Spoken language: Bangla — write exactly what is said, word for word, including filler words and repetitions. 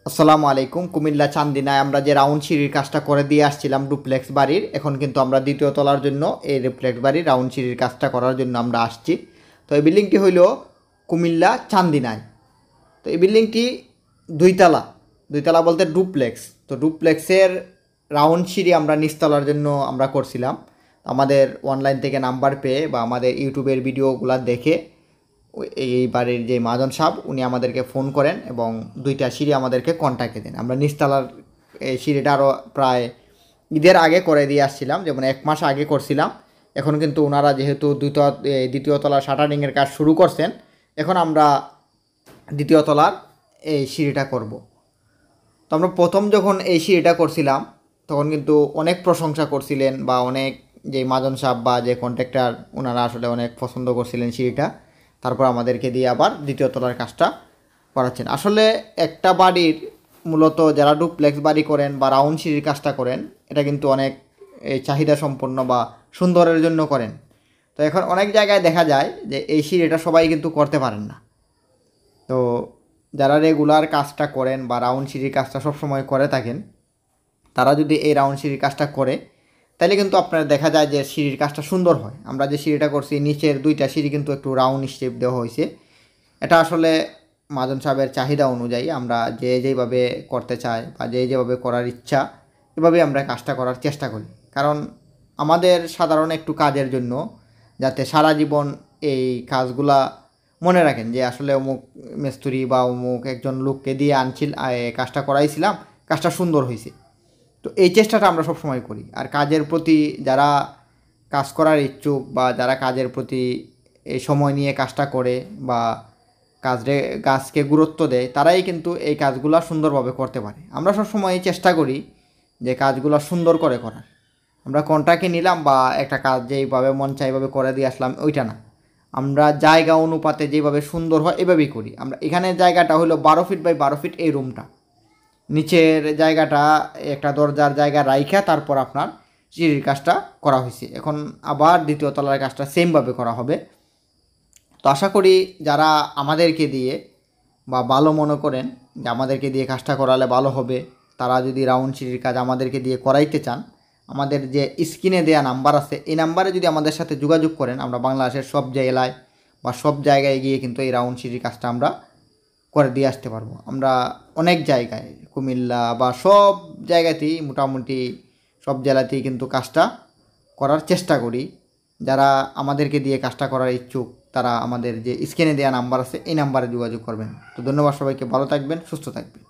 আসসালামু আলাইকুম। কুমিল্লা চান্দিনায় আমরা যে রাউন্ড সিঁড়ির কাজটা করে দিয়ে আসছিলাম ডুপ্লেক্স বাড়ির, এখন কিন্তু আমরা দ্বিতীয় তলার জন্য এই ডুপ্লেক্স বাড়ির রাউন্ড সিঁড়ির কাজটা করার জন্য আমরা আসছি। তো এই বিল্ডিংটি হইল কুমিল্লা চান্দিনায়। তো এই বিল্ডিংটি দুইতলা, দুইতলা বলতে ডুপ্লেক্স। তো ডুপ্লেক্সের রাউন্ড সিঁড়ি আমরা নিচতলার জন্য আমরা করছিলাম। আমাদের অনলাইন থেকে নাম্বার পেয়ে বা আমাদের ইউটিউবের ভিডিওগুলো দেখে এই বাড়ির যে মহাজন সাহেব উনি আমাদেরকে ফোন করেন এবং দুইটা সিঁড়ি আমাদেরকে কন্ট্যাক্টে দেন। আমরা নিচতলার এই সিঁড়িটা আরও প্রায় ঈদের আগে করে দিয়ে আসছিলাম, যেমন এক মাস আগে করছিলাম। এখন কিন্তু ওনারা যেহেতু দ্বিতীয় দ্বিতীয় তলার শাটারিংয়ের কাজ শুরু করছেন, এখন আমরা দ্বিতীয় তলার এই সিঁড়িটা করব। তো আমরা প্রথম যখন এই সিঁড়িটা করছিলাম তখন কিন্তু অনেক প্রশংসা করছিলেন বা অনেক যে মহাজন সাহেব বা যে কন্ট্রাক্টর ওনারা আসলে অনেক পছন্দ করছিলেন সিঁড়িটা। তারপর আমাদেরকে দিয়ে আবার দ্বিতীয় তলার কাজটা করাচ্ছেন। আসলে একটা বাড়ির মূলত যারা ডুপ্লেক্স বাড়ি করেন বা রাউন্ড সিঁড়ির কাজটা করেন, এটা কিন্তু অনেক চাহিদা সম্পন্ন বা সুন্দরের জন্য করেন। তো এখন অনেক জায়গায় দেখা যায় যে এই সিঁড়িটা সবাই কিন্তু করতে পারেন না। তো যারা রেগুলার কাজটা করেন বা রাউন্ড সিঁড়ির কাজটা সবসময় করে থাকেন, তারা যদি এই রাউন্ড সিঁড়ির কাজটা করে তাহলে কিন্তু আপনার দেখা যায় যে সিঁড়ির কাজটা সুন্দর হয়। আমরা যে সিঁড়িটা করছি নিচের দুইটা সিঁড়ি কিন্তু একটু রাউন্ড শেপ দেওয়া হয়েছে। এটা আসলে মহাজন সাহেবের চাহিদা অনুযায়ী আমরা যে যেভাবে করতে চাই বা যে যেভাবে করার ইচ্ছা এভাবে আমরা কাজটা করার চেষ্টা করি। কারণ আমাদের সাধারণ একটু কাজের জন্য যাতে সারা জীবন এই কাজগুলা মনে রাখেন যে আসলে অমুক মিস্ত্রি বা অমুক একজন লোককে দিয়ে আনছিল কাজটা করাইছিলাম, কাজটা সুন্দর হয়েছে। তো এই চেষ্টাটা আমরা সবসময় করি। আর কাজের প্রতি যারা কাজ করার ইচ্ছুক বা যারা কাজের প্রতি এই সময় নিয়ে কাজটা করে বা কাজে কাজকে গুরুত্ব দেয়, তারাই কিন্তু এই কাজগুলো সুন্দরভাবে করতে পারে। আমরা সবসময় চেষ্টা করি যে কাজগুলো সুন্দর করে করার। আমরা কন্ট্রাক্টে নিলাম বা একটা কাজ যেইভাবে মন চাই এইভাবে করে দিয়ে আসলাম, ওইটা না। আমরা জায়গা অনুপাতে যেভাবে সুন্দর হয় এভাবেই করি। আমরা এখানে জায়গাটা হলো বারো ফিট বাই বারো ফিট এই রুমটা, নিচের জায়গাটা একটা দরজার জায়গা রাইখা তারপর আপনার সিঁড়ির কাজটা করা হয়েছে। এখন আবার দ্বিতীয় তলার কাজটা সেমভাবে করা হবে। তো আশা করি যারা আমাদেরকে দিয়ে বা ভালো মনে করেন যে আমাদেরকে দিয়ে কাজটা করালে ভালো হবে, তারা যদি রাউন্ড সিঁড়ির কাজ আমাদেরকে দিয়ে করাইতে চান, আমাদের যে স্ক্রিনে দেওয়া নাম্বার আছে এই নাম্বারে যদি আমাদের সাথে যোগাযোগ করেন, আমরা বাংলাদেশের সব জেলায় বা সব জায়গায় গিয়ে কিন্তু এই রাউন্ড সিঁড়ির কাজটা আমরা করে দিয়ে আসতে পারবো। আমরা অনেক জায়গায় কুমিল্লা বা সব জায়গাতেই মোটামুটি সব জেলাতেই কিন্তু কাজটা করার চেষ্টা করি। যারা আমাদেরকে দিয়ে কাজটা করার ইচ্ছুক তারা আমাদের যে স্ক্রিনে দেওয়া নাম্বার আছে এই নাম্বারে যোগাযোগ করবেন। তো ধন্যবাদ সবাইকে, ভালো থাকবেন, সুস্থ থাকবেন।